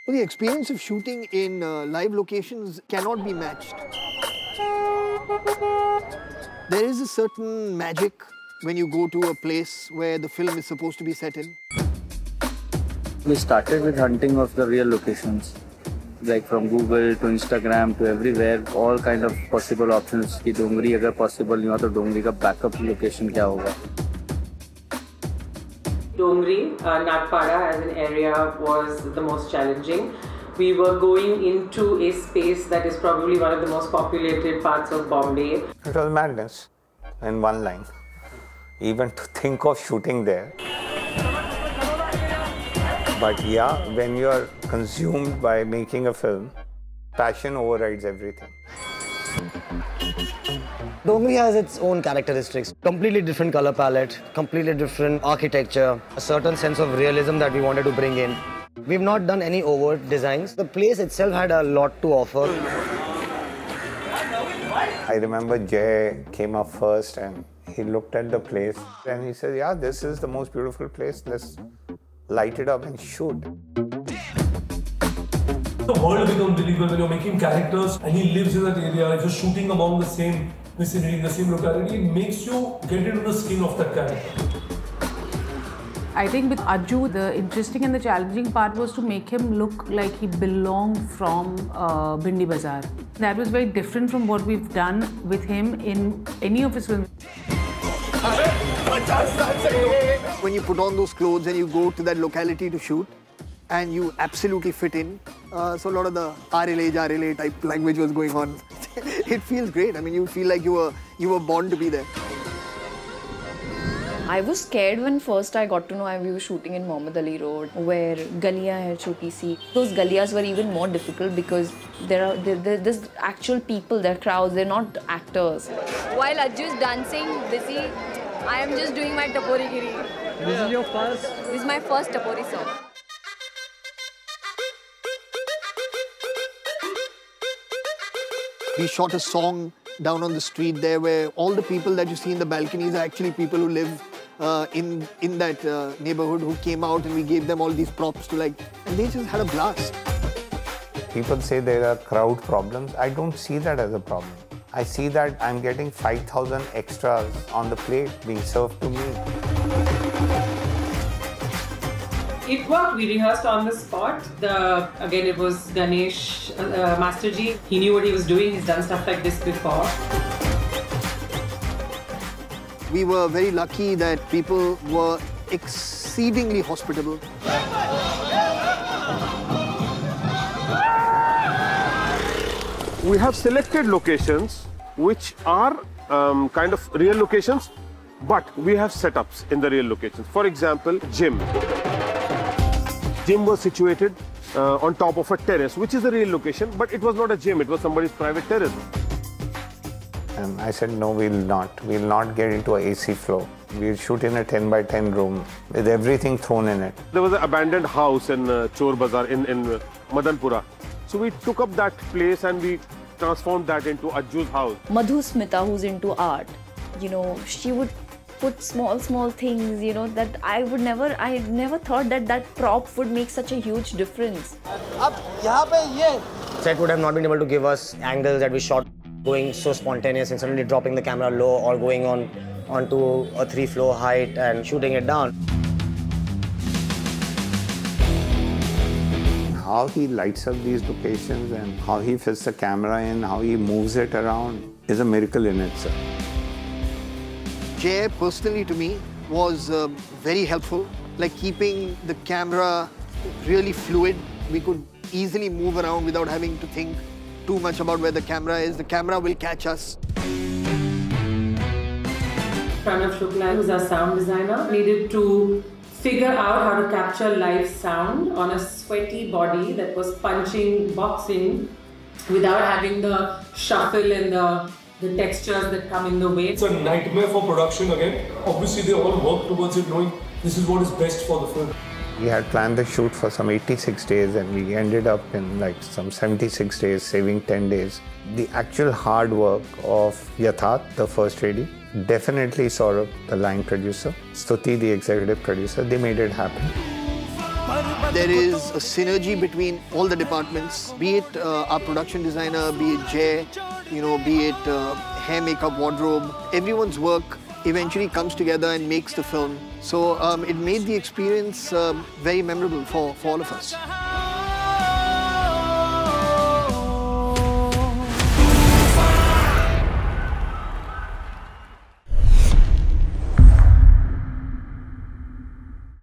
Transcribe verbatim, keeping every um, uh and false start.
So the experience of shooting in uh, live locations cannot be matched. There is a certain magic when you go to a place where the film is supposed to be set in. We started with hunting of the real locations, like from Google to Instagram to everywhere, all kind of possible options. कि डोंगरी अगर possible नहीं हुआ तो डोंगरी का backup location क्या होगा? Dongri, uh, Nagpada as an area was the most challenging. We were going into a space that is probably one of the most populated parts of Bombay. It was madness, in one line. Even to think of shooting there. But yeah, when you are consumed by making a film, passion overrides everything. Dongri has its own characteristics. Completely different color palette, completely different architecture, a certain sense of realism that we wanted to bring in. We've not done any overt designs. The place itself had a lot to offer. I remember Jay came up first and he looked at the place and he said, yeah, this is the most beautiful place. Let's light it up and shoot. The world becomes believable when you're making characters and he lives in that area. If you're shooting among the same vicinity, the same locality, it makes you get into the skin of that character. I think with Ajju, the interesting and the challenging part was to make him look like he belonged from uh, Bhindi Bazaar. That was very different from what we've done with him in any of his films. When you put on those clothes and you go to that locality to shoot, and you absolutely fit in, uh, so a lot of the R L A, R L A type language was going on. It feels great. I mean, you feel like you were you were born to be there. I was scared when first I got to know we were shooting in Mohammad Ali Road, where galiyan hai choti si. Those galiyas were even more difficult because there are there, there, there's actual people, there are crowds, they're not actors. While Ajju is dancing, busy, I am just doing my tapori giri. This is your first? This is my first tapori song. We shot a song down on the street there where all the people that you see in the balconies are actually people who live uh, in, in that uh, neighborhood who came out, and we gave them all these props to like, and they just had a blast. People say there are crowd problems. I don't see that as a problem. I see that I'm getting five thousand extras on the plate being served to me. It worked. We rehearsed on the spot. The again, it was Ganesh uh, Masterji. He knew what he was doing. He's done stuff like this before. We were very lucky that people were exceedingly hospitable. We have selected locations which are um, kind of real locations, but we have setups in the real locations. For example, gym. Gym was situated uh, on top of a terrace, which is a real location, but it was not a gym, it was somebody's private terrace. And I said, no, we'll not. We'll not get into a A C floor. We'll shoot in a ten by ten room with everything thrown in it. There was an abandoned house in uh, Chor Bazaar in, in uh, Madanpura. So we took up that place and we transformed that into Ajju's house. Madhu Smita, who's into art, you know, she would put small, small things, you know, that I would never, I never thought that that prop would make such a huge difference. Set would have not been able to give us angles that we shot going so spontaneous and suddenly dropping the camera low or going on onto a three floor height and shooting it down. How he lights up these locations and how he fits the camera in, how he moves it around is a miracle in itself. Jay, personally to me, was uh, very helpful, like keeping the camera really fluid. We could easily move around without having to think too much about where the camera is. The camera will catch us. Pranav Shukla, who's our sound designer, needed to figure out how to capture live sound on a sweaty body that was punching, boxing, without having the shuffle and the the textures that come in the way. It's a nightmare for production again. Obviously, they all work towards it, knowing this is what is best for the film. We had planned the shoot for some eighty-six days and we ended up in like some seventy-six days, saving ten days. The actual hard work of Yatharth, the first A D, definitely Saurabh, the line producer, Stuti, the executive producer, they made it happen. There is a synergy between all the departments, be it uh, our production designer, be it Jay, you know, be it uh, hair, makeup, wardrobe. Everyone's work eventually comes together and makes the film. So um, it made the experience um, very memorable for, for all of us.